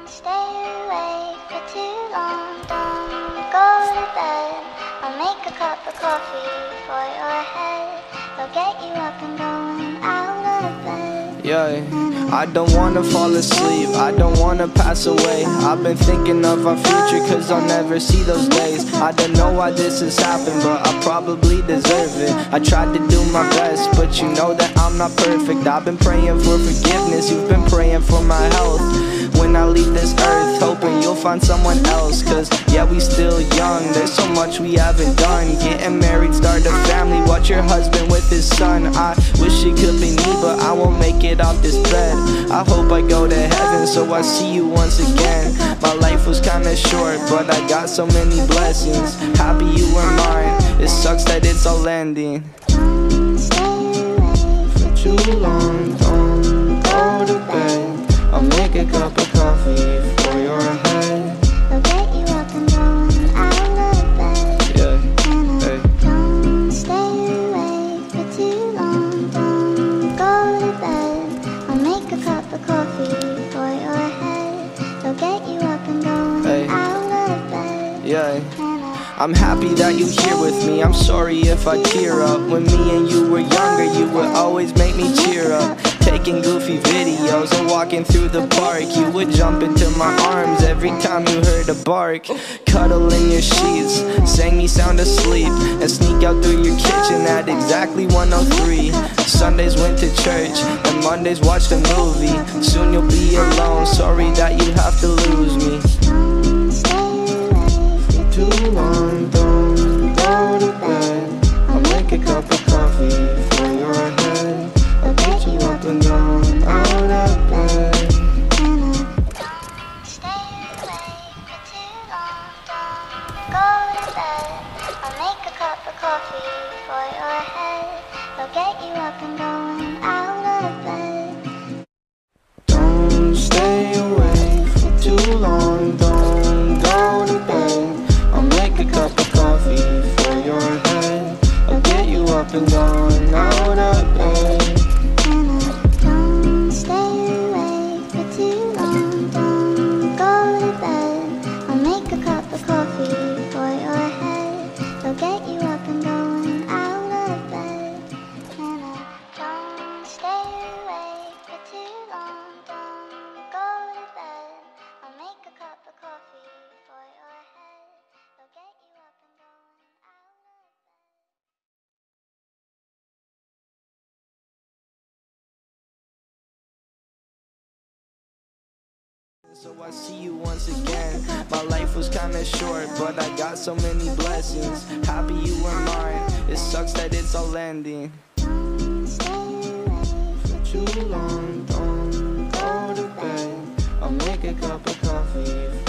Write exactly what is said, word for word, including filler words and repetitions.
stay awake for too long, don't go to bed. I'll make a cup of coffee for your head. I'll get you up and going out of bed. Yeah, I don't wanna fall asleep, I don't wanna pass away. I've been thinking of our future cause I'll never see those days. I don't know why this has happened, but I probably deserve it. I tried to do my best, but you know that I'm not perfect. I've been praying for forgiveness, you've been praying for my health. When I leave this earth, hoping you'll find someone else. Cause yeah, we still young, there's so much we haven't done. Getting married, start a family, watch your husband with his son. I wish it could be me, but I won't make it off this bed. I hope I go to heaven, so I see you once again. My life was kinda short, but I got so many blessings. Happy you were mine, it sucks that it's all ending. For too long, don't go to bed. I'll make a cup of coffee for your head. I'll get you up and going out of bed. Yeah, hey. Don't stay awake for too long, don't go to bed. I'll make a cup of coffee for your head. I'll get you up and going Hey. out of bed. Yeah. I'm happy that you're here with me, I'm sorry if I tear up. When me and you were younger, you would always make me cheer up. Taking goofy videos and walking through the park, you would jump into my arms every time you heard a bark. Cuddle in your sheets, sang me sound asleep, and sneak out through your kitchen at exactly one oh three. Sundays went to church, and Mondays watched a movie. Soon you'll be alone, sorry that you have to lose me. Too long, don't go to bed. I'll make a cup of coffee for your head. I'll get you up and down, out of bed. Stay awake for too long, don't go to bed. I'll make a cup of coffee for your head. I'll get you up and going out of bed. Don't stay awake for too long, don't go to bed. I'll make a cup of coffee for your head. I'll get you up and down, out of bed. Don't stay awake for too long, don't go to bed. I'll make a cup of coffee for your head. I'll get you up and going out of bed. Don't stay awake for too long, don't go to bed. I'll make a cup of coffee for your head. I'll get you up and going out of bed. So I see you once again. My life was kinda short, but I got so many blessings. Happy you were mine, it sucks that it's all ending. For too long, don't go to bed. I'll make a cup of coffee